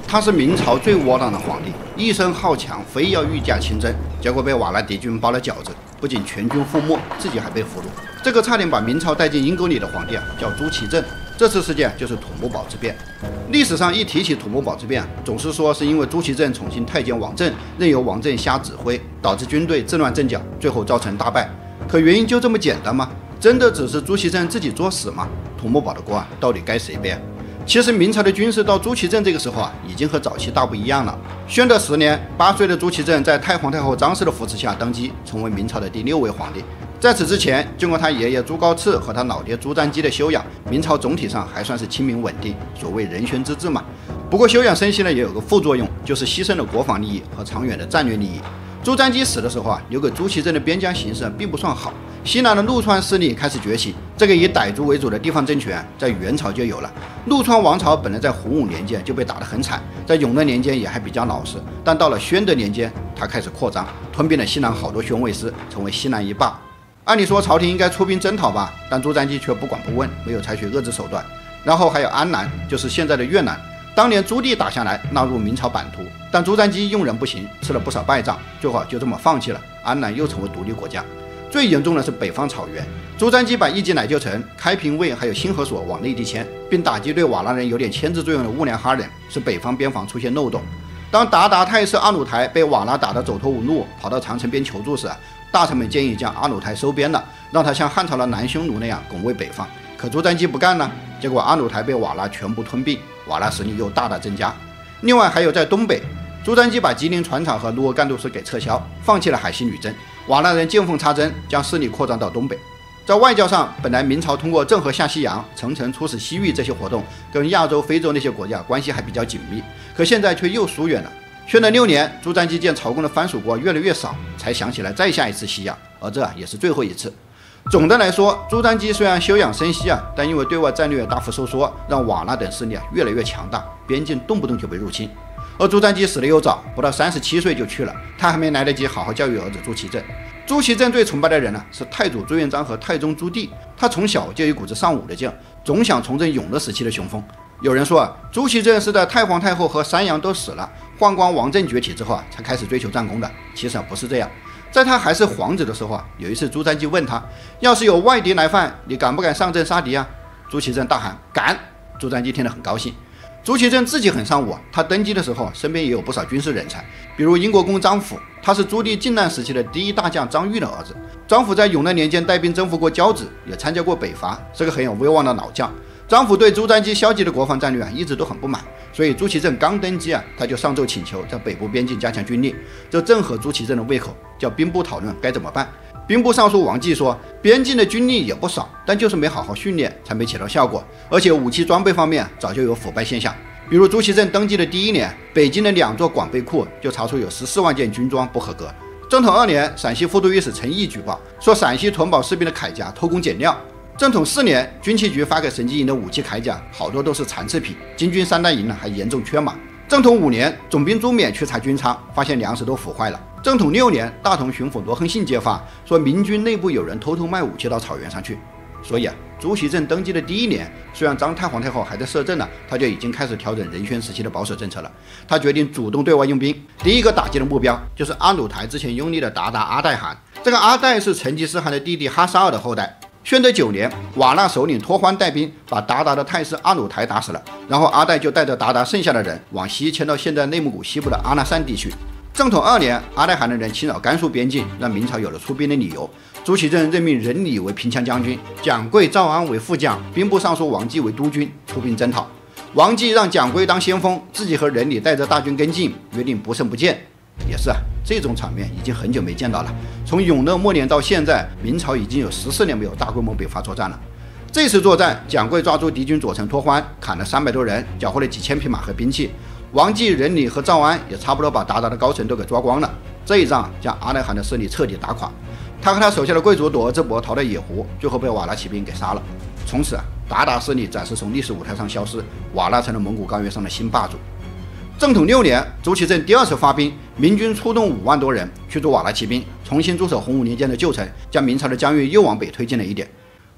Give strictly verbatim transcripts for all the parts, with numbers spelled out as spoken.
他是明朝最窝囊的皇帝，一生好强，非要御驾亲征，结果被瓦剌敌军包了饺子，不仅全军覆没，自己还被俘虏。这个差点把明朝带进阴沟里的皇帝啊，叫朱祁镇。这次事件就是土木堡之变。历史上一提起土木堡之变，总是说是因为朱祁镇宠信太监王振，任由王振瞎指挥，导致军队自乱阵脚，最后造成大败。可原因就这么简单吗？真的只是朱祁镇自己作死吗？土木堡的锅啊，到底该谁背啊？其实明朝的军事到朱祁镇这个时候啊，已经和早期大不一样了。宣德十年，八岁的朱祁镇在太皇太后张氏的扶持下登基，成为明朝的第六位皇帝。在此之前，经过他爷爷朱高炽和他老爹朱瞻基的修养，明朝总体上还算是清明稳定，所谓仁宣之治嘛。不过休养生息呢，也有个副作用，就是牺牲了国防利益和长远的战略利益。朱瞻基死的时候啊，留给朱祁镇的边疆形势并不算好。西南的陆川势力开始崛起，这个以傣族为主的地方政权在元朝就有了。陆川王朝本来在洪武年间就被打得很惨，在永乐年间也还比较老实，但到了宣德年间，他开始扩张，吞并了西南好多宣慰司，成为西南一霸。按理说朝廷应该出兵征讨吧，但朱瞻基却不管不问，没有采取遏制手段。然后还有安南，就是现在的越南，当年朱棣打下来，纳入明朝版图，但朱瞻基用人不行，吃了不少败仗，最后就这么放弃了，安南又成为独立国家。最严重的是北方草原，朱瞻基把一级奶臼城、开平卫还有新河所往内地迁，并打击对瓦剌人有点牵制作用的兀良哈人，使北方边防出现漏洞。当鞑靼太师阿鲁台被瓦剌打得走投无路，跑到长城边求助时，大臣们建议将阿鲁台收编了，让他像汉朝的南匈奴那样拱卫北方。可朱瞻基不干呢，结果阿鲁台被瓦剌全部吞并，瓦剌实力又大大增加。另外还有在东北，朱瞻基把吉林船厂和卢尔干都司给撤销，放弃了海西女真，瓦剌人见缝插针，将势力扩张到东北。在外交上，本来明朝通过郑和下西洋、层层出使西域这些活动，跟亚洲、非洲那些国家关系还比较紧密，可现在却又疏远了。宣德六年，朱瞻基见朝贡的藩属国越来越少，才想起来再下一次西洋，而这也是最后一次。总的来说，朱瞻基虽然休养生息啊，但因为对外战略大幅收缩，让瓦剌等势力啊越来越强大，边境动不动就被入侵。而朱瞻基死得又早，不到三十七岁就去了，他还没来得及好好教育儿子朱祁镇。朱祁镇最崇拜的人呢、啊、是太祖朱元璋和太宗朱棣，他从小就有一股子尚武的劲，总想重振永乐时期的雄风。有人说啊，朱祁镇是在太皇太后和三阳都死了，宦官王振崛起之后啊，才开始追求战功的。其实啊不是这样，在他还是皇子的时候啊，有一次朱瞻基问他，要是有外敌来犯，你敢不敢上阵杀敌啊？朱祁镇大喊敢。朱瞻基听得很高兴。朱祁镇自己很尚武，他登基的时候身边也有不少军事人才，比如英国公张辅，他是朱棣靖难时期的第一大将张玉的儿子。张辅在永乐年间带兵征服过交趾，也参加过北伐，是个很有威望的老将。张辅对朱瞻基消极的国防战略啊，一直都很不满，所以朱祁镇刚登基啊，他就上奏请求在北部边境加强军力，这正合朱祁镇的胃口，叫兵部讨论该怎么办。兵部尚书王继说，边境的军力也不少，但就是没好好训练，才没起到效果，而且武器装备方面早就有腐败现象。比如朱祁镇登基的第一年，北京的两座广备库就查出有十四万件军装不合格。正统二年，陕西副都御史陈毅举报说，陕西屯堡士兵的铠甲偷工减料。正统四年，军器局发给神机营的武器铠甲好多都是残次品，金军三大营呢还严重缺马。正统五年，总兵朱冕去查军仓，发现粮食都腐坏了。正统六年，大同巡抚罗亨信揭发说，明军内部有人偷偷卖武器到草原上去。所以啊，朱祁镇登基的第一年，虽然张太皇太后还在摄政呢，他就已经开始调整仁宣时期的保守政策了。他决定主动对外用兵，第一个打击的目标就是阿鲁台之前拥立的鞑靼阿代汗。这个阿代是成吉思汗的弟弟哈沙尔的后代。宣德九年，瓦剌首领托欢带兵把鞑靼的太师阿鲁台打死了，然后阿代就带着鞑靼剩下的人往西迁到现在内蒙古西部的阿那善地区。正统二年，阿代汗的人侵扰甘肃边境，让明朝有了出兵的理由。朱祁镇任命任礼为平羌将军，蒋贵、赵安为副将，兵部尚书王继为督军，出兵征讨。王继让蒋贵当先锋，自己和任礼带着大军跟进，约定不胜不见。也是啊，这种场面已经很久没见到了。从永乐末年到现在，明朝已经有十四年没有大规模北伐作战了。这次作战，蒋贵抓住敌军左丞托欢，砍了三百多人，缴获了几千匹马和兵器。王继、任礼和赵安也差不多把鞑靼的高层都给抓光了。这一仗将阿代汗的势力彻底打垮，他和他手下的贵族躲而之博逃到野湖，最后被瓦剌骑兵给杀了。从此啊，鞑靼势力暂时从历史舞台上消失，瓦剌成了蒙古高原上的新霸主。正统六年，朱祁镇第二次发兵，明军出动五万多人驱逐瓦剌骑兵，重新驻守洪武年间的旧城，将明朝的疆域又往北推进了一点。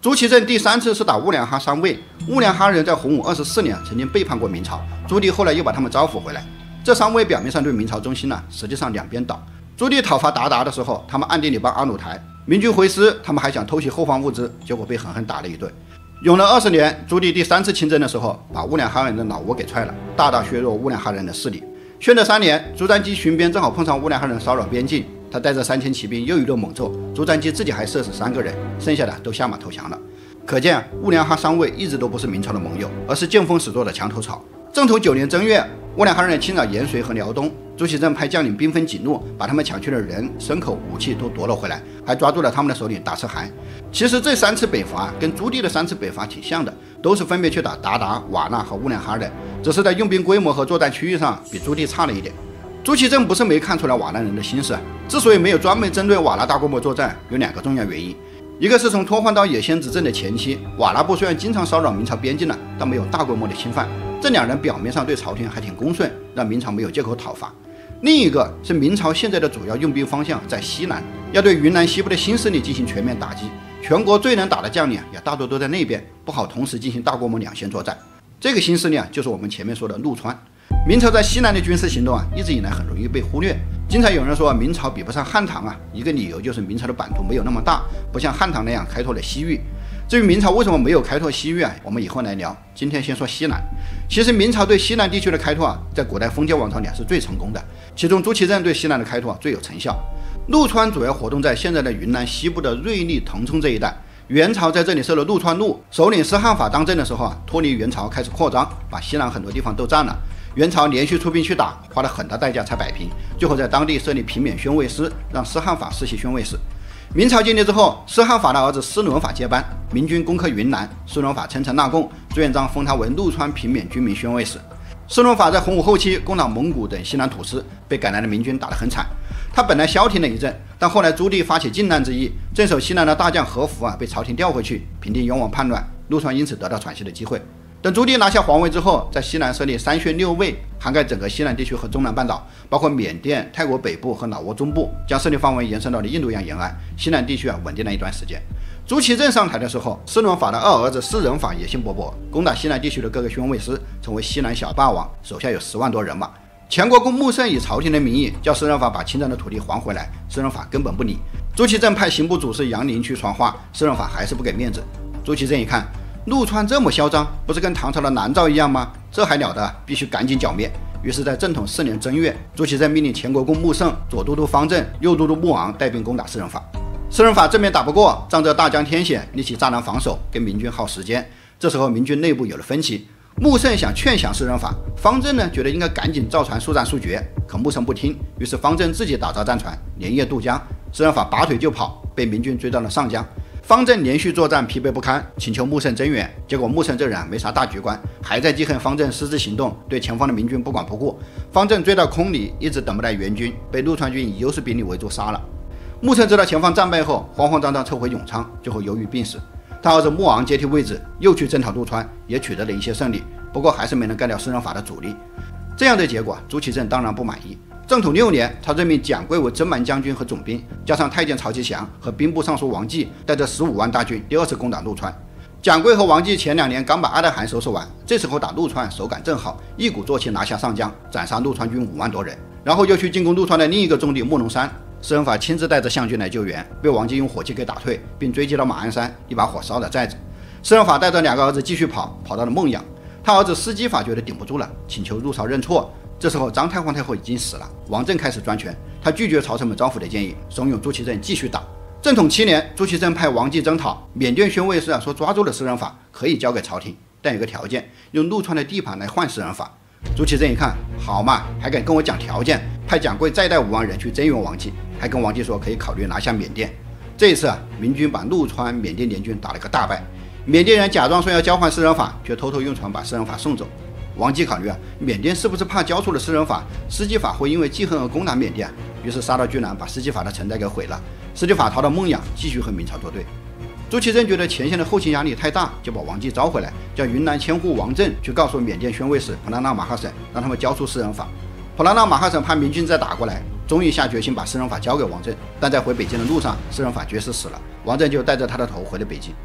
朱祁镇第三次是打兀良哈上位，兀良哈人在洪武二十四年曾经背叛过明朝，朱棣后来又把他们招抚回来。这三位表面上对明朝忠心呢，实际上两边倒。朱棣讨伐鞑靼的时候，他们暗地里帮阿鲁台；明军回师，他们还想偷袭后方物资，结果被狠狠打了一顿。永乐二十年，朱棣第三次亲征的时候，把兀良哈人的老窝给踹了，大大削弱兀良哈人的势力。宣德三年，朱瞻基巡边正好碰上兀良哈人骚扰边境，他带着三千骑兵又一顿猛揍，朱瞻基自己还射死三个人，剩下的都下马投降了。可见兀良哈三位一直都不是明朝的盟友，而是见风使舵的墙头草。正统九年正月，兀良哈人侵扰延绥和辽东，朱祁镇派将领兵分几路，把他们抢去的人、牲口、武器都夺了回来，还抓住了他们的首领达赤汗。其实这三次北伐跟朱棣的三次北伐挺像的，都是分别去打鞑靼、瓦剌和兀良哈人，只是在用兵规模和作战区域上比朱棣差了一点。朱祁镇不是没看出来瓦剌人的心思，之所以没有专门针对瓦剌大规模作战，有两个重要原因。一个是从脱换到野先执政的前期，瓦剌部虽然经常骚扰明朝边境了，但没有大规模的侵犯，这两人表面上对朝廷还挺恭顺，让明朝没有借口讨伐。另一个是明朝现在的主要用兵方向在西南，要对云南西部的新势力进行全面打击，全国最能打的将领也大多都在那边，不好同时进行大规模两线作战。这个新势力啊，就是我们前面说的陆川。明朝在西南的军事行动啊，一直以来很容易被忽略。经常有人说明朝比不上汉唐啊，一个理由就是明朝的版图没有那么大，不像汉唐那样开拓了西域。至于明朝为什么没有开拓西域啊，我们以后来聊。今天先说西南。其实明朝对西南地区的开拓啊，在古代封建王朝里是最成功的，其中朱祁镇对西南的开拓、啊、最有成效。陆川主要活动在现在的云南西部的瑞丽、腾冲这一带。元朝在这里设了陆川路，首领施汉法当政的时候啊，脱离元朝开始扩张，把西南很多地方都占了。元朝连续出兵去打，花了很大代价才摆平，最后在当地设立平免宣慰司，让施汉法世袭宣慰使。明朝建立之后，施汉法的儿子施伦法接班，明军攻克云南，施伦法称臣纳贡，朱元璋封他为陆川平免军民宣慰使。施伦法在洪武后期攻打蒙古等西南土司，被赶来的明军打得很惨。他本来消停了一阵，但后来朱棣发起靖难之役，镇守西南的大将何福啊被朝廷调回去，平定冤枉叛乱，陆川因此得到喘息的机会。等朱棣拿下皇位之后，在西南设立三宣六卫，涵盖整个西南地区和中南半岛，包括缅甸、泰国北部和老挝中部，将势力范围延伸到了印度洋沿岸。西南地区啊稳定了一段时间。朱祁镇上台的时候，施伦法的二儿子施仁法野心勃勃，攻打西南地区的各个宣慰司，成为西南小霸王，手下有十万多人马。前国公穆圣以朝廷的名义叫施仁法把侵占的土地还回来，施仁法根本不理。朱祁镇派刑部主事杨林去传话，施仁法还是不给面子。朱祁镇一看，陆川这么嚣张，不是跟唐朝的南诏一样吗？这还了得，必须赶紧剿灭。于是，在正统四年正月，朱祁镇命令前国公穆圣、左都督方正、右都督穆昂带兵攻打施仁法。施仁法正面打不过，仗着大江天险，立起栅栏防守，跟明军耗时间。这时候，明军内部有了分歧。穆圣想劝降施仁法，方正呢觉得应该赶紧造船速战速决，可穆圣不听，于是方正自己打造战船，连夜渡江。施仁法拔腿就跑，被明军追到了上江。方正连续作战疲惫不堪，请求穆圣增援，结果穆圣这人没啥大局观，还在记恨方正私自行动，对前方的明军不管不顾。方正追到空里，一直等不来援军，被陆川军以优势兵力围住杀了。穆圣知道前方战败后，慌慌张张撤回永昌，最后忧郁病死。他儿子穆昂接替位置，又去征讨陆川，也取得了一些胜利，不过还是没能干掉施仁法的主力。这样的结果，朱祁镇当然不满意。正统六年，他任命蒋贵为征蛮将军和总兵，加上太监曹其祥和兵部尚书王继，带着十五万大军第二次攻打陆川。蒋贵和王继前两年刚把阿勒罕收拾完，这时候打陆川手感正好，一鼓作气拿下上江，斩杀陆川军五万多人，然后又去进攻陆川的另一个重地慕容山。施仁法亲自带着项军来救援，被王继用火器给打退，并追击到马鞍山，一把火烧了寨子。施仁法带着两个儿子继续跑，跑到了孟阳。他儿子施基法觉得顶不住了，请求入朝认错。这时候张太皇太后已经死了，王振开始专权，他拒绝朝臣们招抚的建议，怂恿朱祁镇继续打。正统七年，朱祁镇派王继征讨，缅甸宣慰使啊说抓住了施仁法，可以交给朝廷，但有个条件，用陆川的地盘来换施仁法。朱祁镇一看，好嘛，还敢跟我讲条件，派蒋贵再带五万人去增援王继，还跟王继说可以考虑拿下缅甸。这一次啊，明军把陆川、缅甸联军打了个大败，缅甸人假装说要交换施仁法，却偷偷用船把施仁法送走。王继考虑啊，缅甸是不是怕交出了施仁法，施基法会因为记恨而攻打缅甸，于是杀到巨南，把施基法的城寨给毁了。施基法逃到孟阳，继续和明朝作对。朱祁镇觉得前线的后勤压力太大，就把王继招回来，叫云南千户王振去告诉缅甸宣慰使普拉纳马哈省，让他们交出施仁法。普拉纳马哈省怕明军再打过来，终于下决心把施仁法交给王振，但在回北京的路上，施仁法绝食死了，王振就带着他的头回了北京。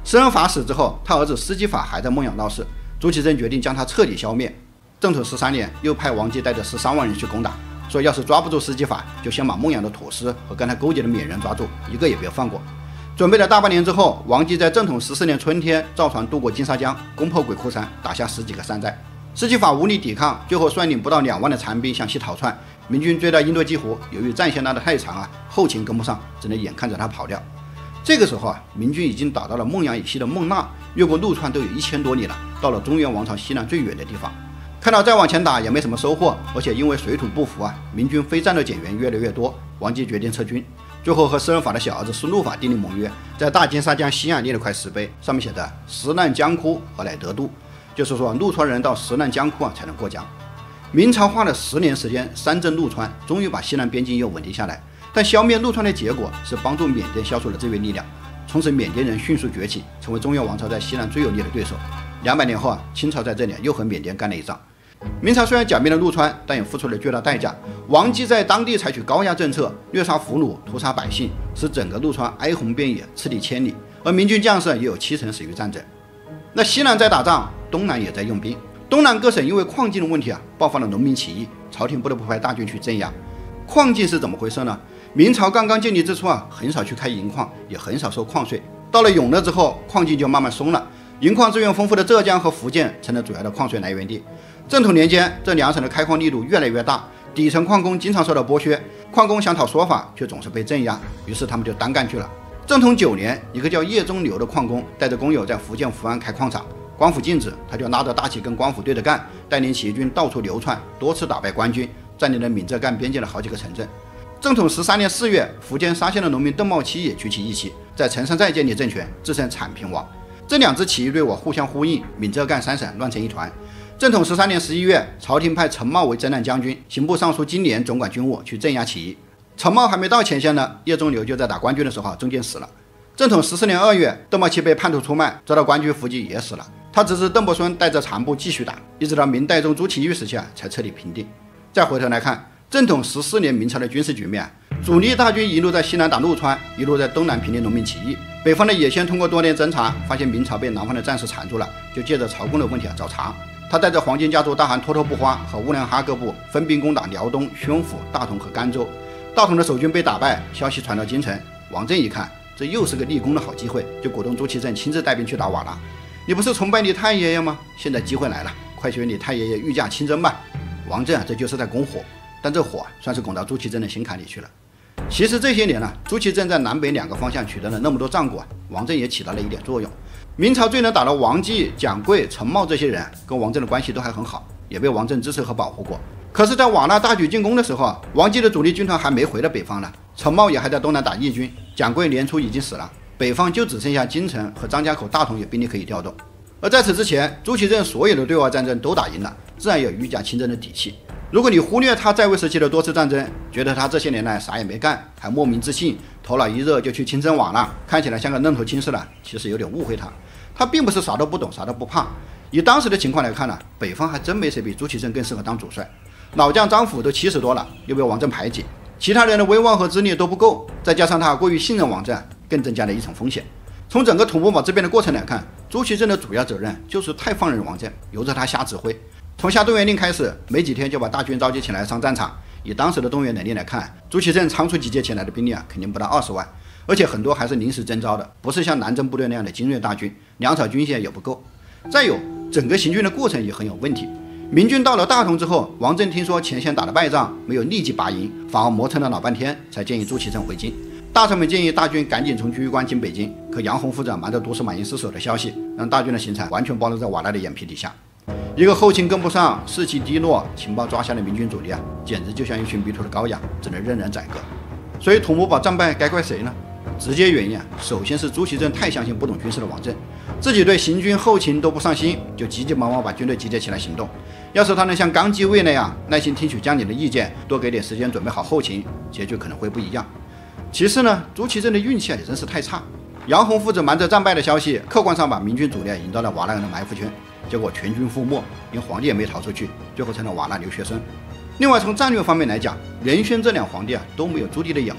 施恩法死之后，他儿子施基法还在孟养闹事，朱祁镇决定将他彻底消灭。正统十三年，又派王继带着十三万人去攻打，说要是抓不住施基法，就先把孟养的土司和跟他勾结的缅人抓住，一个也别放过。准备了大半年之后，王继在正统十四年春天造船渡过金沙江，攻破鬼哭山，打下十几个山寨。施基法无力抵抗，最后率领不到两万的残兵向西逃窜。明军追到英多基湖，由于战线拉得太长啊，后勤跟不上，只能眼看着他跑掉。这个时候啊，明军已经打到了孟阳以西的孟纳，越过陆川都有一千多里了，到了中原王朝西南最远的地方。看到再往前打也没什么收获，而且因为水土不服啊，明军非战斗减员越来越多，王继决定撤军。最后和施恩法的小儿子施怒法订立盟约，在大金沙江西岸立了块石碑，上面写着“石难江枯，何来得度”，就是说陆川人到石难江枯啊才能过江。明朝花了十年时间三镇陆川，终于把西南边境又稳定下来。但消灭陆川的结果是帮助缅甸消除了这位力量，从此缅甸人迅速崛起，成为中原王朝在西南最有力的对手。两百年后啊，清朝在这里又和缅甸干了一仗。明朝虽然剿灭了陆川，但也付出了巨大代价。王继在当地采取高压政策，虐杀俘虏，屠杀百姓，使整个陆川哀鸿遍野，赤地千里。而明军将士也有七成死于战争。那西南在打仗，东南也在用兵。东南各省因为矿禁的问题啊，爆发了农民起义，朝廷不得不派大军去镇压。矿禁是怎么回事呢？明朝刚刚建立之初啊，很少去开银矿，也很少收矿税。到了永乐之后，矿禁就慢慢松了，银矿资源丰富的浙江和福建成了主要的矿税来源地。正统年间，这两省的开矿力度越来越大，底层矿工经常受到剥削，矿工想讨说法，却总是被镇压，于是他们就单干去了。正统九年，一个叫叶中流的矿工带着工友在福建福安开矿场，官府禁止，他就拉着大旗跟官府对着干，带领起义军到处流窜，多次打败官军，占领了闽浙赣边境的好几个城镇。正统十三年四月，福建沙县的农民邓茂期也举起义旗，在陈山寨建立政权，自称产平王。这两支起义队伍互相呼应，闽浙赣三省乱成一团。正统十三年十一月，朝廷派陈茂为征南将军，刑部尚书金莲总管军务，去镇压起义。陈茂还没到前线呢，叶中流就在打官军的时候中箭死了。正统十四年二月，邓茂期被叛徒出卖，遭到官军伏击也死了。他侄子邓伯孙带着残部继续打，一直到明代宗朱祁钰时期啊，才彻底平定。再回头来看，正统十四年明朝的军事局面，主力大军一路在西南打陆川，一路在东南平定农民起义。北方的野先通过多年侦查，发现明朝被南方的战士缠住了，就借着朝贡的问题啊找茬。他带着黄金家族大汗脱脱不花和乌良哈各部分兵攻打辽东、宣府、大同和甘州。大同的守军被打败，消息传到京城。王振一看，这又是个立功的好机会，就鼓动朱祁镇亲自带兵去打瓦剌。你不是崇拜你太爷爷吗？现在机会来了，快去你太爷爷御驾亲征吧！王振啊，这就是在拱火，但这火算是拱到朱祁镇的心坎里去了。其实这些年呢、啊，朱祁镇在南北两个方向取得了那么多战果，王振也起到了一点作用。明朝最能打的王继、蒋贵、陈茂这些人跟王振的关系都还很好，也被王振支持和保护过。可是，在瓦剌大举进攻的时候啊，王继的主力军团还没回到北方呢，陈茂也还在东南打义军，蒋贵年初已经死了，北方就只剩下京城和张家口、大同有兵力可以调动。而在此之前，朱祁镇所有的对外战争都打赢了，自然有御驾亲征的底气。如果你忽略他在位时期的多次战争，觉得他这些年来啥也没干，还莫名自信，头脑一热就去亲征瓦剌，看起来像个愣头青似的，其实有点误会他。他并不是啥都不懂，啥都不怕。以当时的情况来看呢，北方还真没谁比朱祁镇更适合当主帅。老将张辅都七十多了，又被王振排挤，其他人的威望和资历都不够，再加上他过于信任王振，更增加了一层风险。从整个土木堡这边的过程来看，朱祁镇的主要责任就是太放任王振，由着他瞎指挥。从下动员令开始，没几天就把大军召集起来上战场。以当时的动员能力来看，朱祁镇仓促集结起来的兵力啊，肯定不到二十万，而且很多还是临时征召的，不是像南征部队那样的精锐大军，粮草军械也不够。再有，整个行军的过程也很有问题。明军到了大同之后，王振听说前线打了败仗，没有立即拔营，反而磨蹭了老半天，才建议朱祁镇回京。大臣们建议大军赶紧从居关进北京，可杨洪副长瞒着都司马懿失守的消息，让大军的行程完全暴露在瓦剌的眼皮底下。一个后勤跟不上，士气低落，情报抓瞎的明军主力啊，简直就像一群迷途的羔羊，只能任人宰割。所以土木堡战败该怪谁呢？直接原因啊，首先是朱祁镇太相信不懂军事的王振，自己对行军后勤都不上心，就急急忙忙把军队集结起来行动。要是他能像刚继位那样耐心听取将领的意见，多给点时间准备好后勤，结局可能会不一样。其次呢，朱祁镇的运气啊也真是太差。杨洪父子瞒着战败的消息，客观上把明军主力引到了瓦剌人的埋伏圈，结果全军覆没，连皇帝也没逃出去，最后成了瓦剌留学生。另外，从战略方面来讲，仁宣这两皇帝啊都没有朱棣的眼光。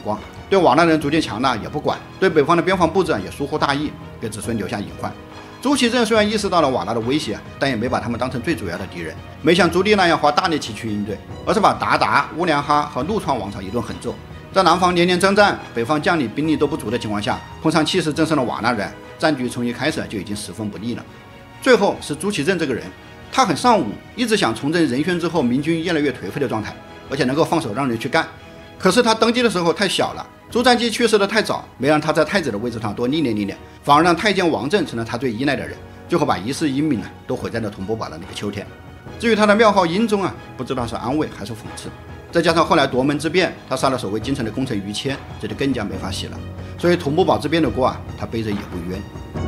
对瓦剌人逐渐强大也不管，对北方的边防布置也疏忽大意，给子孙留下隐患。朱祁镇虽然意识到了瓦剌的威胁，但也没把他们当成最主要的敌人，没像朱棣那样花大力气去应对，而是把鞑靼、乌梁哈和陆创王朝一顿狠揍。在南方连连征战，北方将领兵力都不足的情况下，碰上气势正盛的瓦剌人，战局从一开始就已经十分不利了。最后是朱祁镇这个人，他很尚武，一直想重振仁宣之后明军越来越颓废的状态，而且能够放手让人去干。可是他登基的时候太小了，朱瞻基去世的太早，没让他在太子的位置上多历练历练，反而让太监王振成了他最依赖的人，最后把一世英名啊都毁在了同伯堡的那个秋天。至于他的庙号英宗啊，不知道是安慰还是讽刺。再加上后来夺门之变，他杀了守卫京城的功臣于谦，这就更加没法洗了。所以同伯堡之变的锅啊，他背着也不冤。